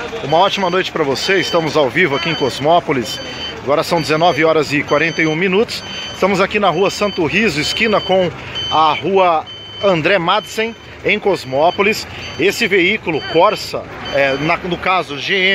Uma ótima noite para você. Estamos ao vivo aqui em Cosmópolis. Agora são 19 horas e 41 minutos. Estamos aqui na rua Santo Riso, esquina com a rua André Madsen, em Cosmópolis. Esse veículo Corsa, no caso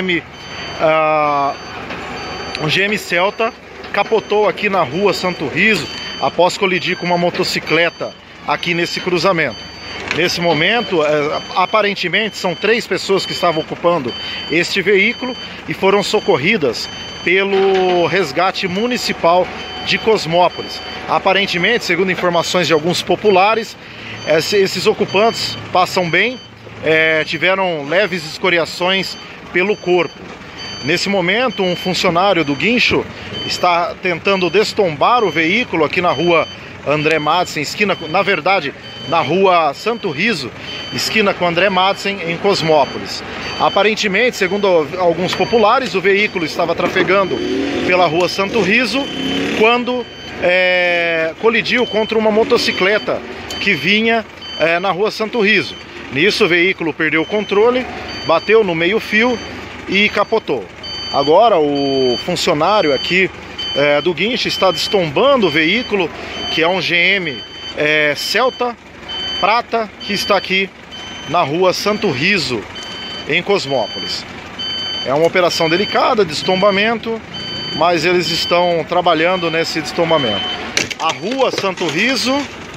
um GM Celta, capotou aqui na rua Santo Riso após colidir com uma motocicleta aqui nesse cruzamento. Nesse momento, aparentemente são 3 pessoas que estavam ocupando este veículo e foram socorridas pelo resgate municipal de Cosmópolis. Aparentemente, segundo informações de alguns populares, esses ocupantes passam bem, tiveram leves escoriações pelo corpo. Nesse momento, um funcionário do guincho está tentando destombar o veículo aqui na rua André Madsen, esquina, na verdade, na rua Santo Riso, esquina com André Madsen, em Cosmópolis. Aparentemente, segundo alguns populares, o veículo estava trafegando pela rua Santo Riso quando colidiu contra uma motocicleta que vinha na rua Santo Riso. Nisso, o veículo perdeu o controle, bateu no meio-fio e capotou. Agora, o funcionário aqui do guincho está destombando o veículo, que é um GM Celta Prata, que está aqui na rua Santo Riso, em Cosmópolis. É uma operação delicada, destombamento, mas eles estão trabalhando nesse destombamento. A rua Santo Riso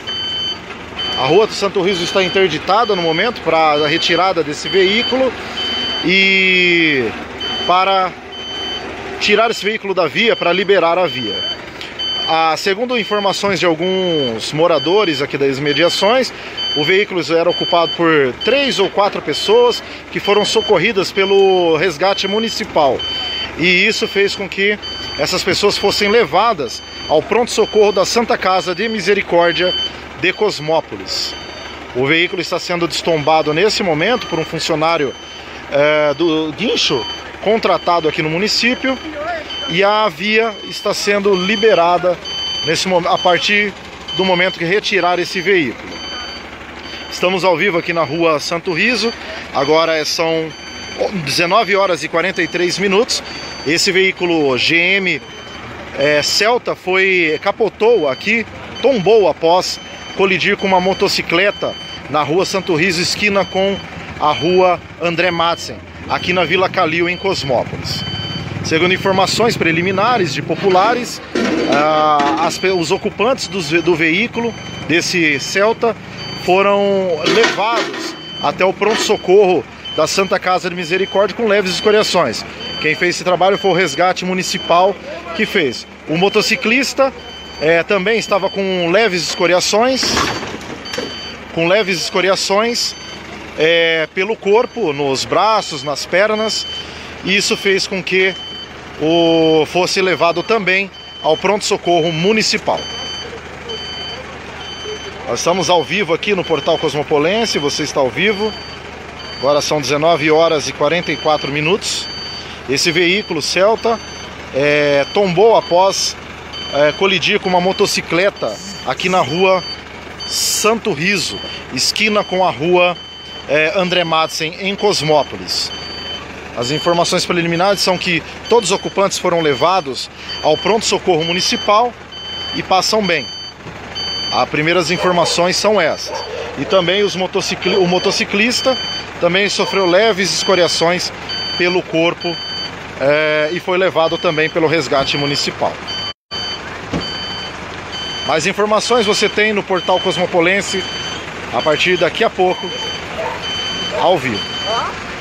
está interditada no momento para a retirada desse veículo e para tirar esse veículo da via, para liberar a via. Segundo informações de alguns moradores aqui das imediações, o veículo era ocupado por 3 ou 4 pessoas que foram socorridas pelo resgate municipal. E isso fez com que essas pessoas fossem levadas ao pronto-socorro da Santa Casa de Misericórdia de Cosmópolis. O veículo está sendo destombado nesse momento por um funcionário do guincho contratado aqui no município, e a via está sendo liberada nesse momento, a partir do momento que retirar esse veículo. Estamos ao vivo aqui na rua Santo Riso. Agora são 19 horas e 43 minutos. Esse veículo GM Celta capotou aqui, tombou após colidir com uma motocicleta na rua Santo Riso, esquina com a rua André Madsen, aqui na Vila Calil, em Cosmópolis. Segundo informações preliminares de populares, os ocupantes do veículo, desse Celta, foram levados até o pronto-socorro da Santa Casa de Misericórdia com leves escoriações. Quem fez esse trabalho foi o resgate municipal que fez. O motociclista também estava com leves escoriações, pelo corpo, nos braços, nas pernas, e isso fez com que fosse levado também ao pronto-socorro municipal. Nós estamos ao vivo aqui no Portal Cosmopolense, você está ao vivo. Agora são 19 horas e 44 minutos. Esse veículo Celta tombou após colidir com uma motocicleta aqui na rua Santo Riso, esquina com a rua André Madsen, em Cosmópolis. As informações preliminares são que todos os ocupantes foram levados ao pronto-socorro municipal e passam bem. As primeiras informações são essas. E também o motociclista também sofreu leves escoriações pelo corpo e foi levado também pelo resgate municipal. Mais informações você tem no Portal Cosmopolense a partir daqui a pouco, ao vivo.